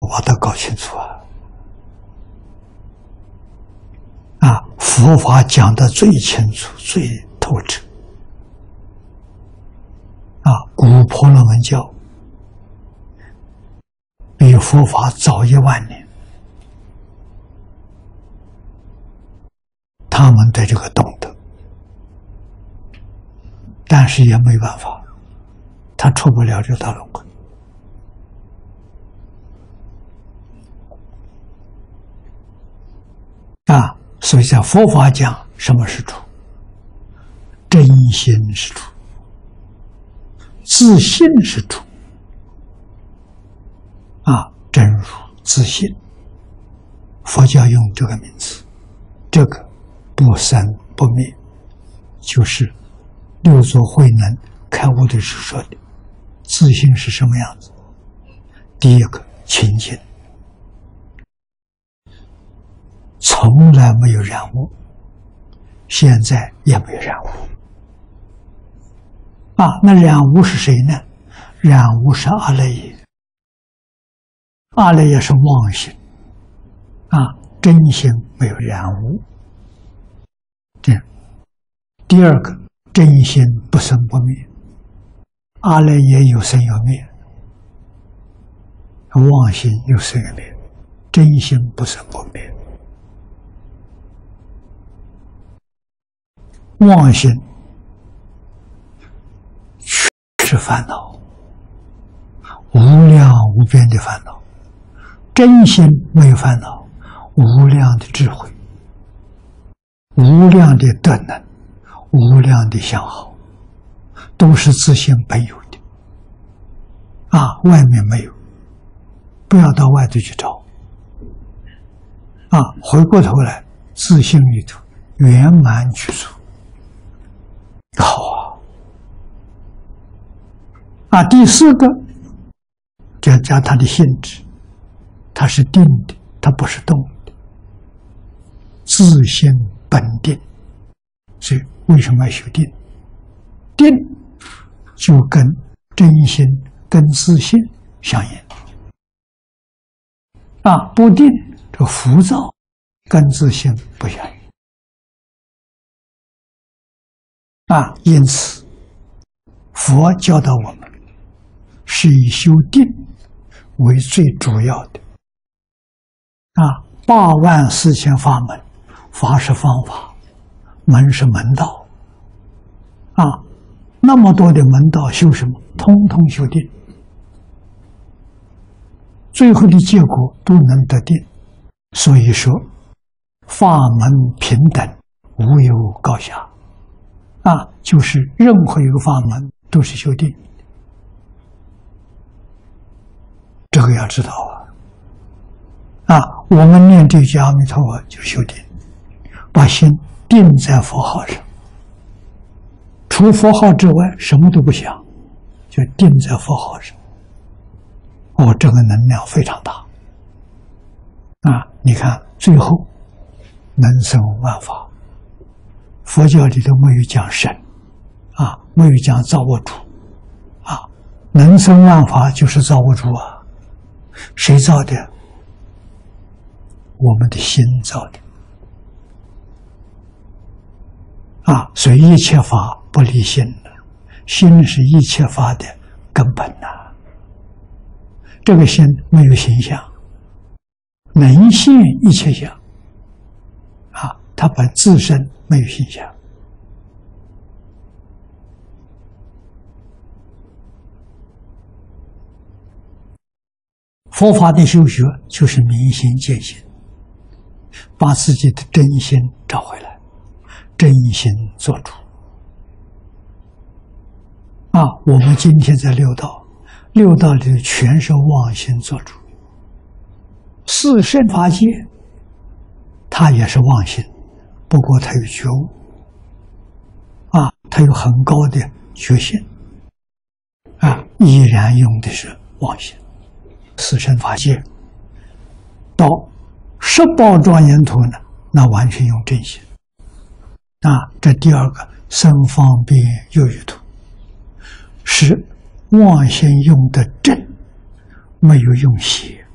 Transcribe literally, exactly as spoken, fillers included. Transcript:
我都搞清楚啊！啊，佛法讲得最清楚、最透彻。啊，古婆罗门教比佛法早一万年，他们对这个懂得，但是也没办法，他出不了这大轮回。啊，所以在佛法讲什么是主？真心是主，自信是主。啊，真如自信，佛教用这个名词，这个不生不灭，就是六祖慧能开悟的时候说的。自信是什么样子？第一个清净，从来没有染污，现在也没有染污。啊，那染污是谁呢？染污是阿赖耶，阿赖耶是妄心，啊，真心没有染污。这样，第二个真心不生不灭，阿赖耶有生有灭，妄心有生有灭，真心不生不灭。妄心是烦恼，无量无边的烦恼；真心没有烦恼，无量的智慧，无量的德能，无量的相好，都是自性本有的。啊，外面没有，不要到外头去找。啊，回过头来，自性里头圆满具足。好啊！啊，第四个，就要讲它的性质，它是定的，它不是动的，自性本定。所以为什么要修定？定就跟真心、跟自性相应。啊，不定这浮躁跟自性不相应。啊，因此，佛教导我们是以修定为最主要的。啊，八万四千法门，法是方法，门是门道。啊，那么多的门道修什么？通通修定，最后的结果都能得定。所以说，法门平等，无有高下。啊，就是任何一个法门都是修定，这个要知道啊。啊，我们念这句阿弥陀佛就修定，把心定在佛号上，除佛号之外什么都不想，就定在佛号上。哦，这个能量非常大。啊，你看最后能生万法。佛教里头没有讲神，啊，没有讲造物主，啊，能生万法就是造物主啊，谁造的？我们的心造的，啊，所以一切法不离心的，心是一切法的根本呐、啊。这个心没有形象，能现一切相，啊，它本自身没有形象。佛法的修学就是明心见性，把自己的真心找回来，真心做主。啊，我们今天在六道，六道里全是妄心做主。四圣法界，它也是妄心。不过他有觉悟，啊，他有很高的觉性，啊，依然用的是妄心。四圣法界到十宝庄严图呢，那完全用真心。啊，这第二个生方便有余图，是妄心用的正，没有用邪。